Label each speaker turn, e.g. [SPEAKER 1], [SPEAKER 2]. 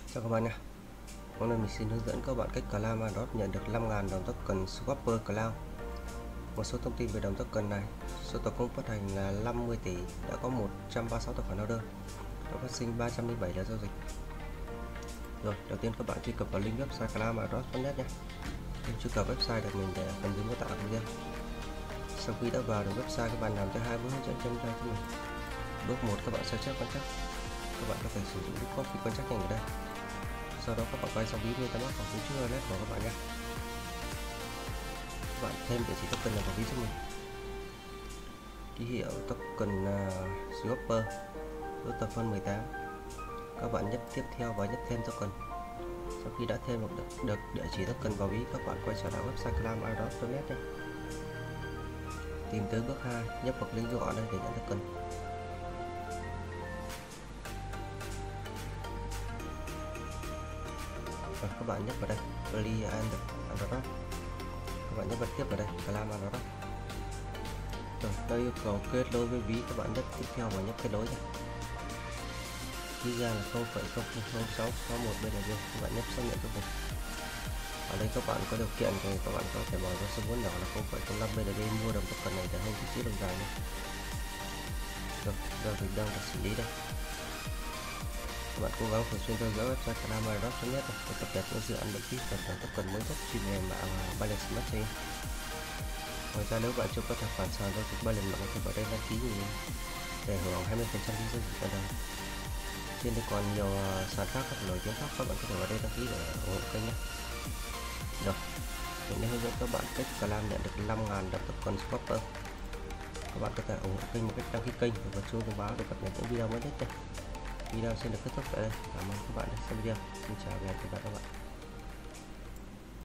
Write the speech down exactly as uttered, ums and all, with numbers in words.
[SPEAKER 1] Chào các bạn nha. Hôm nay mình xin hướng dẫn các bạn cách Cloud Address nhận được năm nghìn đồng token Swapper Cloud. Một số thông tin về đồng token này: số tổng cộng phát hành là năm mươi tỷ, đã có một trăm ba mươi sáu tài khoản order, đã phát sinh ba trăm lẻ bảy lượt giao dịch. Rồi, đầu tiên các bạn truy cập vào link website cloud address chấm net nhé. Link truy cập website được mình để phần dưới mô tả video. Sau khi đã vào được website, các bạn làm theo hai bước hướng dẫn trên đây cho mình. Bước một, các bạn search quan trắc. Các bạn có thể sử dụng code khi quan trắc nhanh ở đây. Sau đó các bạn quay sang ví MetaMask hoặc ví chữ wallet của các bạn nhé. Các bạn thêm địa chỉ token này vào ví cho mình. Ký hiệu token uh, Swapper đối tập phân mười tám. Các bạn nhấp tiếp theo và nhấp thêm token. Sau khi đã thêm được, được địa chỉ token vào ví, các bạn quay trở lại website cloud address chấm net nhé. Tìm tới bước hai, nhấp vào link gọn đây để nhận token. Rồi, các bạn nhấp vào đây Play and Address. Các bạn nhấp vào tiếp vào đây Cloud Address. Rồi, đây yêu cầu kết nối với ví, các bạn nhấp tiếp theo và nhấp kết nối nhé. Ghi ra là không phẩy không không không sáu sáu một bên này, các bạn nhấp xác nhận cho mình. Ở đây các bạn có điều kiện thì các bạn có thể mở ra số vốn nhỏ là không phẩy không năm bên này mua đồng token này để không tích chữ đồng dài nhé. Rồi, giao dịch đang được xử lý đây. Các bạn cố gắng thường xuyên theo dõi website cloud address chấm net để cập nhật những dự án miễn phí và token mới nhất chuyên về mạng Binance Smart Chain. Ngoài ra, nếu bạn chưa có tài khoản sàn giao dịch Binance, bạn có thể vào đây đăng ký để hưởng hai mươi phần trăm phí giao dịch ở đây. Trên đây còn nhiều sàn khác các nổi tiếng khác, các bạn có thể vào đây đăng ký để ủng hộ kênh nhé. Rồi, mình đã hướng dẫn các bạn cách Cloud nhận được năm nghìn đồng token Swapper. Các bạn có thể ủng hộ kênh một cách đăng ký kênh và bật chuông thông báo để cập nhật những video mới nhất nhé. Video xin được kết thúc tại đây. Cảm ơn các bạn đã xem video. Xin chào và hẹn gặp lại các bạn.